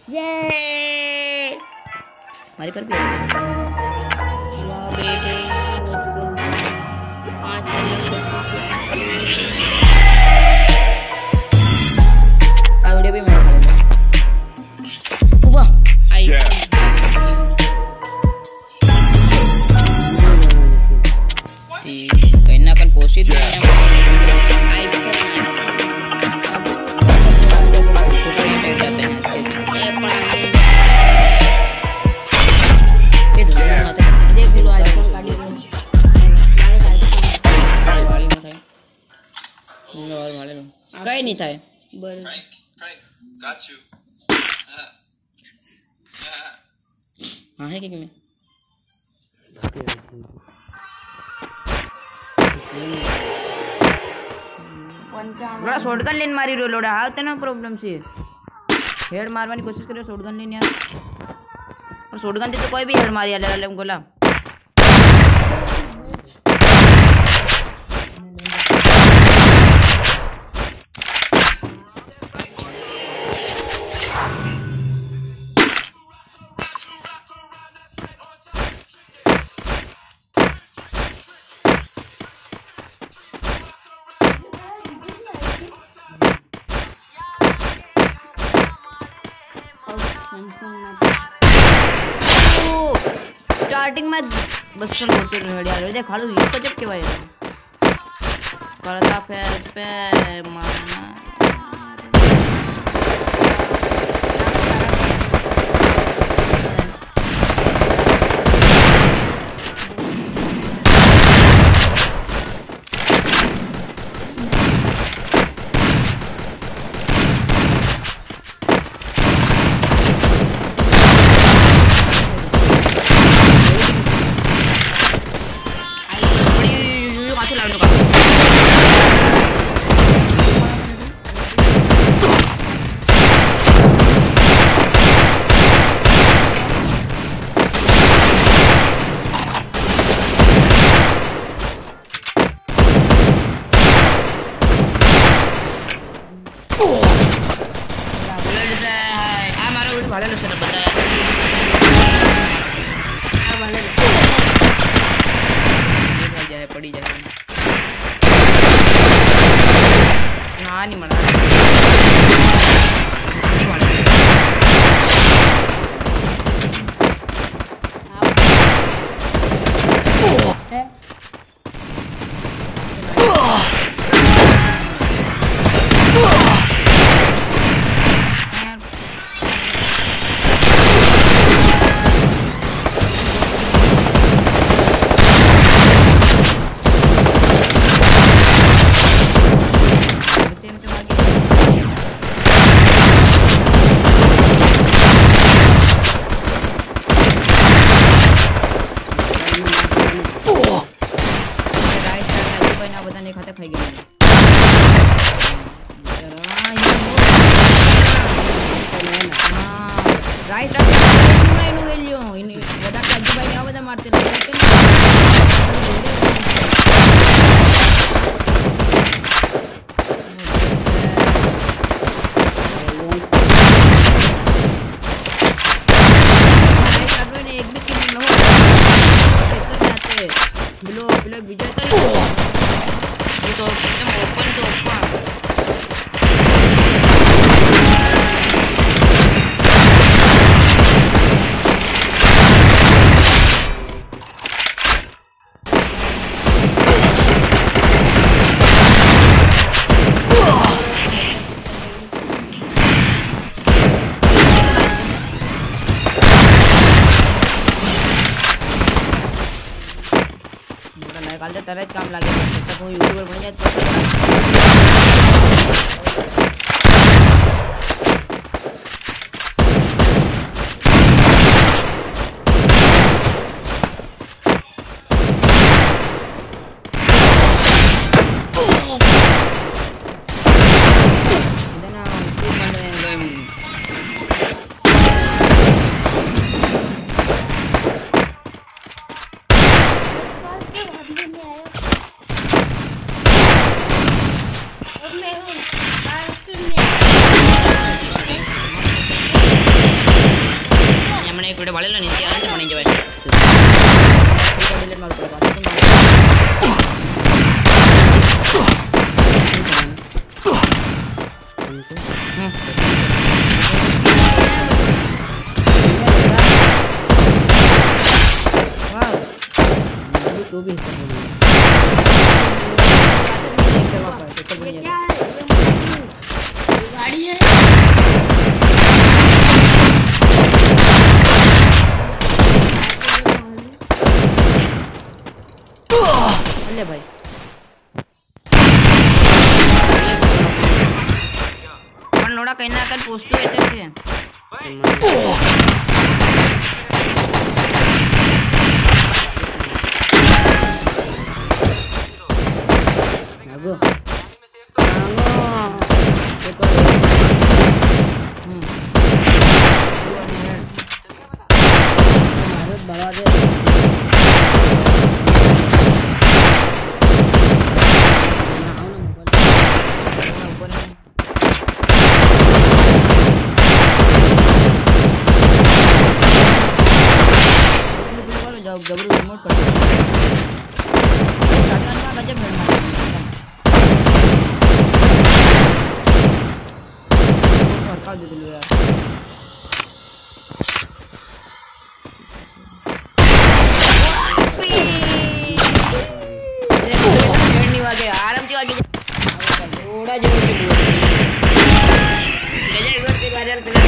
ये हमारे पर भी वाह बेटे हो चुके 5 वीडियो भी मैं वाह आई कहीं ना कहीं पोस्ट कहीं नहीं था हाँ है कि बड़ा शॉटगन लेन मारी रो लोड़ा हाथ ना प्रॉब्लम से हेड मारवानी कोशिश करो शॉटगन लेन यार और शॉटगन से तो कोई भी हेड मार यार ले गोला स्टार्टिंग में बस चल होते यार देख खालू ये तो जब के भाई करता फेस पे मारना भाले लो सर बताया भाले जाए पड़ी जाए ना नहीं मना नहीं खाता खाई गया राइट मारते तो एकदम ओपन तो ओपन निकाल दे तरह काम लगे तब वो यूट्यूबर बन जाए मैं हूँ મને એક વિડિયો વાળેલો ને ત્યારે જ બની જવાય ડિલીટ મારું પડે तो भी गाड़ी है अरे भाई पण लोड़ा कहीं ना कर पोस्ट तो येते छे नागो बढ़ा दे जबरू रिमोट कर गजब हड़का दे दिलो यार नहीं वागे आराम से वागे थोड़ा जोर से बोल गजब रोड पे वायरल पे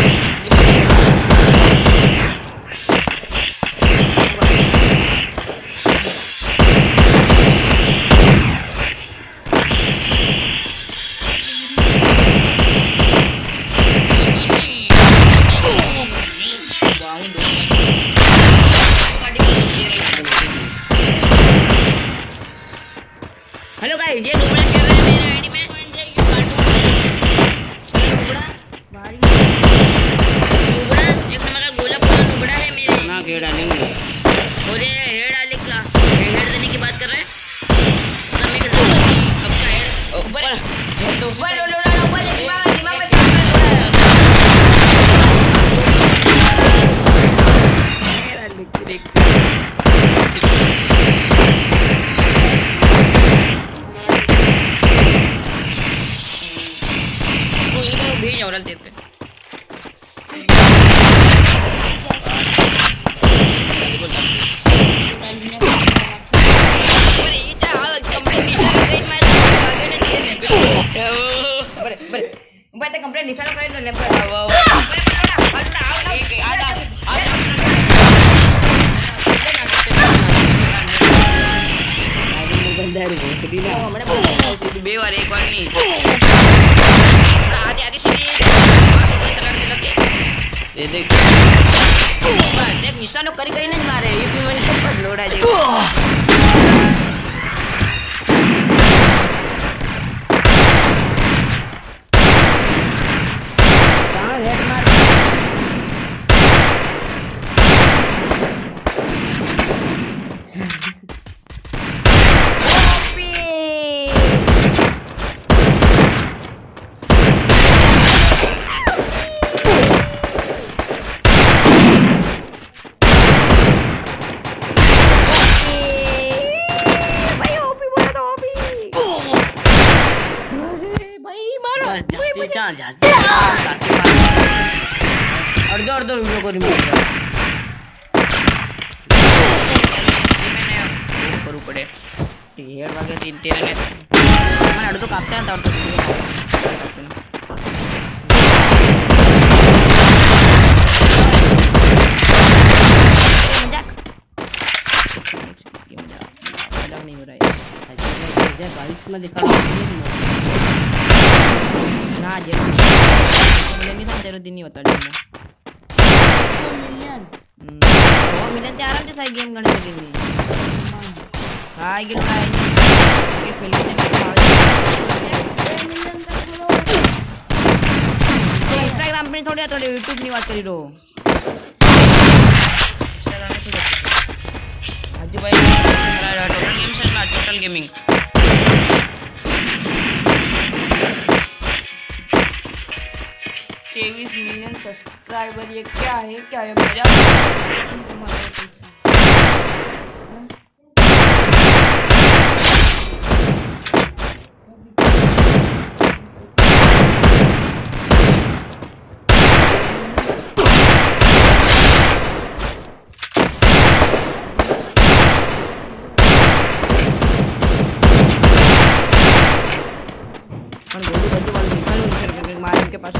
हेलो गाइस ये नुबड़ा खेल रहे हैं मेरे आईडी में नुबड़ा एक नंबर का गोला पोला नुबड़ा है मेरे ना घेर डालेंगे मुझे हेड डाले का हेड देने की बात कर रहे हैं तब मैं कहता हूं कि कब का हेड ऊपर ऊपर लोड़ा ऊपर दिमाग में मेरा लिख देख औरल देते कंप्लेंट निशान कर ले बे वार एक बार नहीं आधी आधी सीधी ये देख देख निशानो करी करी नहीं मारे ये भी मैंने सब लोड़ा देख कहां हेड मार अर्धो वीडियो को रिमूव करू पड़े हेड वागे 3-13 ने मैं अर्धो कापते हैं तब मजाक नहीं हो रहा है बारिश में दिखा ना जे मिलेंगे तो तेरे दिन नहीं बता दूंगा मिलियन वो मिलियन ते आराम से सारी गेम गण सकेंगे हां गिर रहा है ये फिल्म में इंस्टाग्राम पे थोड़ी यूट्यूब नहीं बात करी रो आज भाई टोटल गेम्स है ना टोटल गेमिंग 23 मिलियन सब्सक्राइबर। ये क्या है मजा के पास।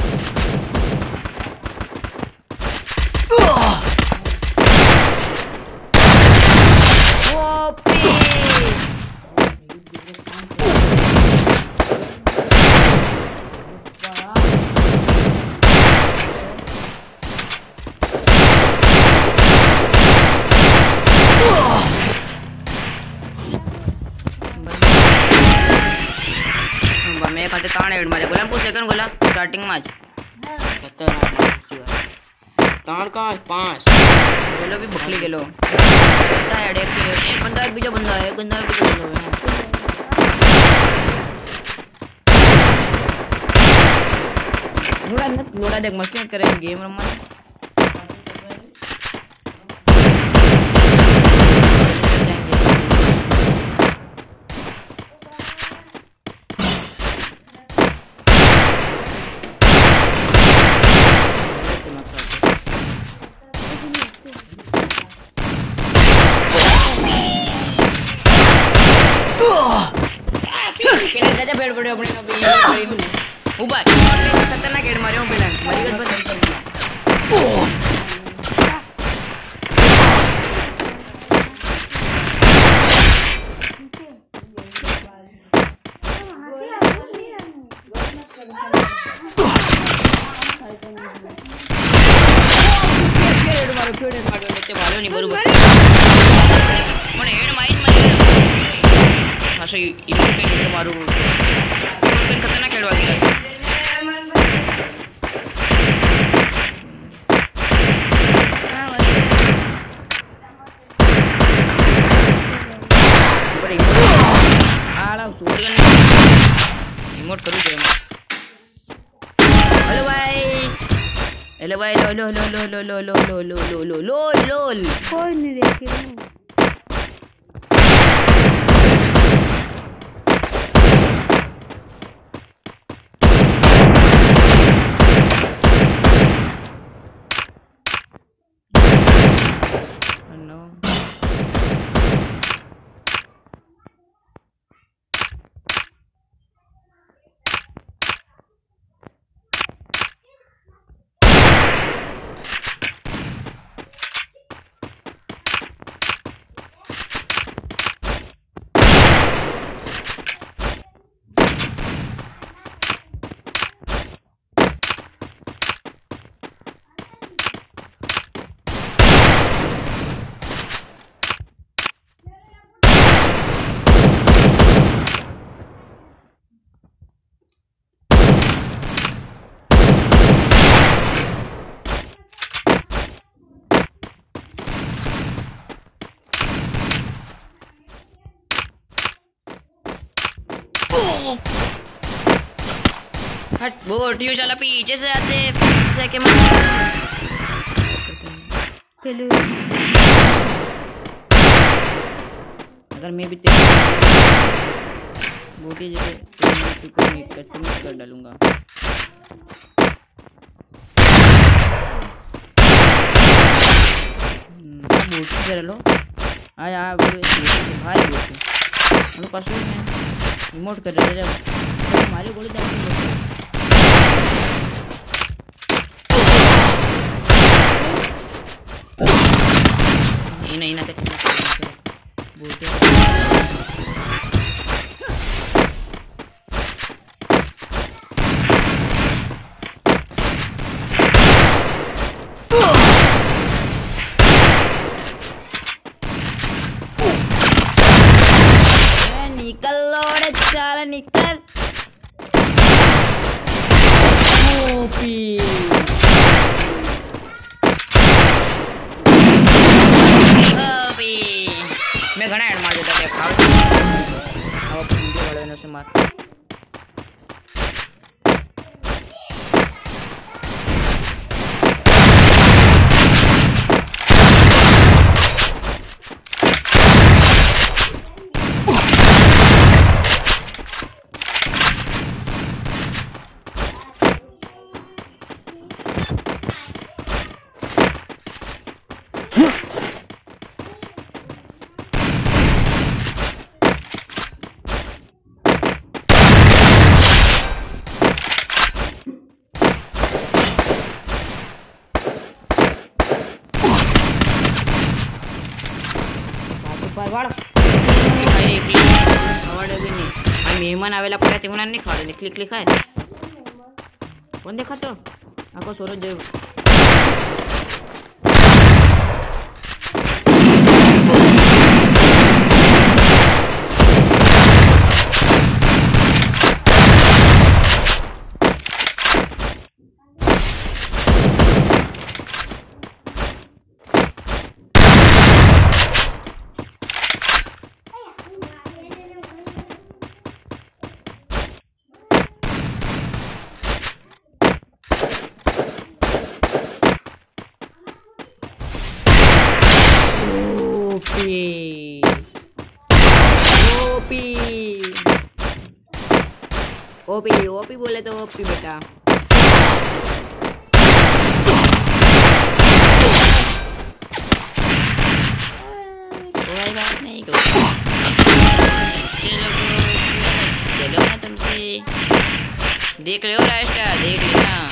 मैं खाते ताण हेड मारे गोला पूछ सेकंड गोला स्टार्टिंग मैच ताण का 5 गोलो भी बखली गेलो पता हेड एक बंदा बीजा बंदा है बंदा भी लोड़ा देख मस्ती करें गेम रम्मा पेड़ पड़े अपने ऊपर खतरनाक हेड मारे पेला मरी गस मारो नहीं बरोबर पण हेड माइन मारे असं इकडे मारू खतरनाक खेळ वाजला इमोट करू दे हेलो भाई लो कोई नहीं देखे हट वो ट्यू चला पीछे से आते के अगर मैं भी बोटी जैसे कर डालूंगा बोटी कर लो आया भाई बोटी पास में रिमोट कर रहे जब हमारे गोली नहीं ना निकल लोड़े चल निकल मैं घना हेड मार देता था अब बड़े ने से मार वाड़ लिखाई रे क्लिक अवार्ड भी नहीं आ मेहमान आवेला पड्या तेवना नहीं खाडे क्लिक लिखाय कोण देखातो आको सोरो देव ओपी ओपी बोले तो ओपी बेटा कोई बात नहीं चलो मैं तुमसे देख रहे हो रास्ता देख लेना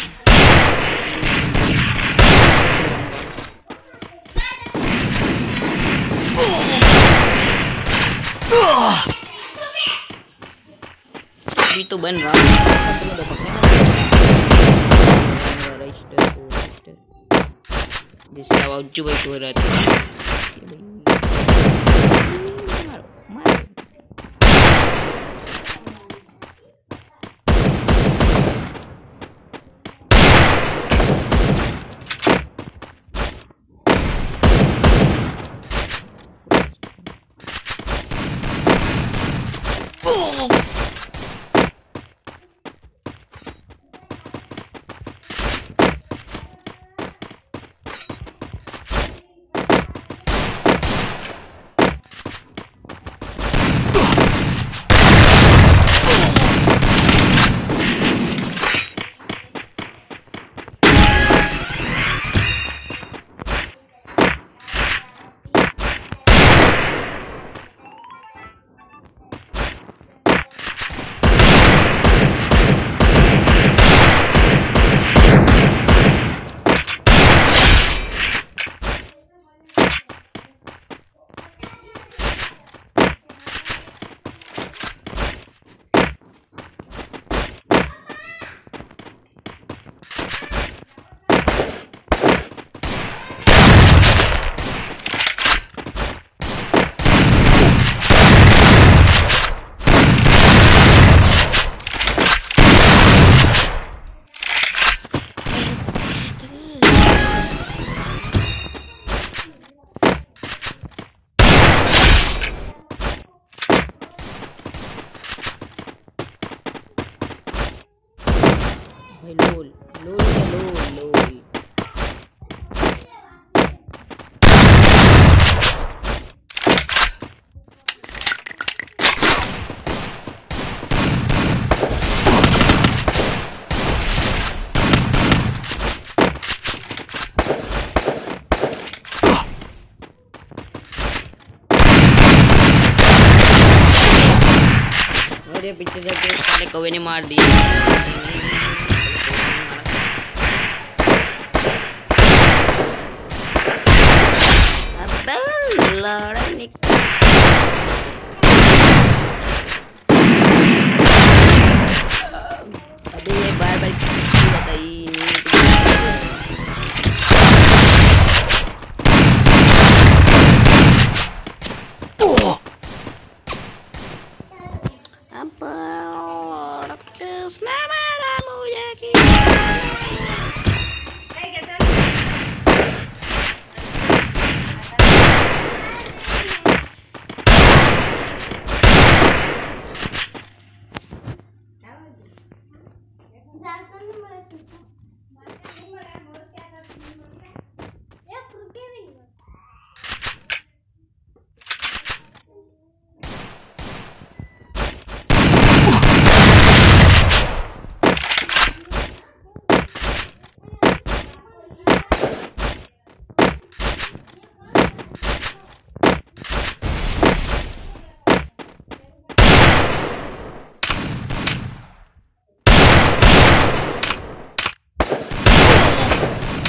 तो बन रहा जिसका बाउचू भाई को रहा था लोल मेरे पीछे से साले कौवे ने मार दिया लड़ा निकल अभी ये बार बताइए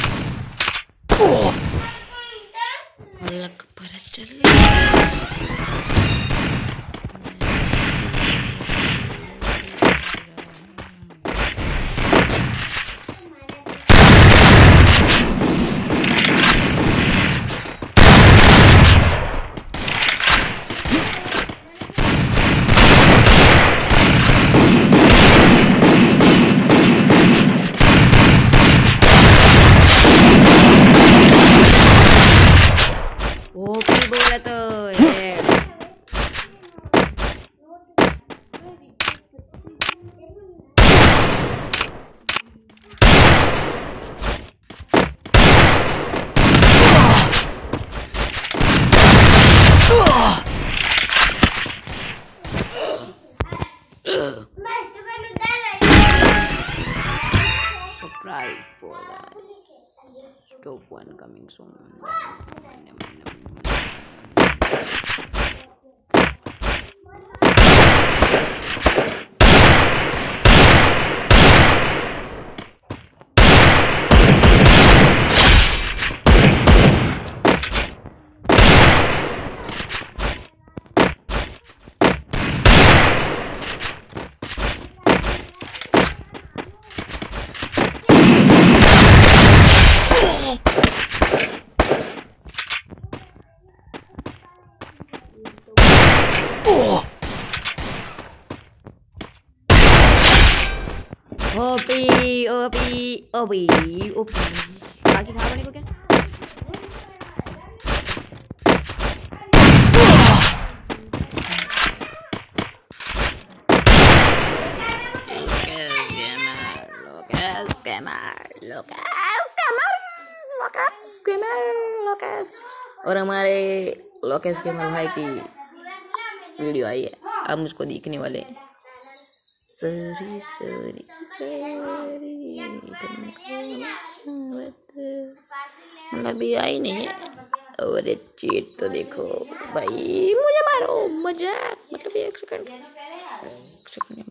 लक पर चले Top 1 coming soon. ओपी बाकी कहाँ बने को क्या और हमारे लोकेश के भाई की वीडियो आई है, आप मुझको देखने वाले हैं। सॉरी मतलब अभी आई नहीं है। और चीट तो देखो भाई, मुझे मारो मजाक, मतलब 1 सेकंड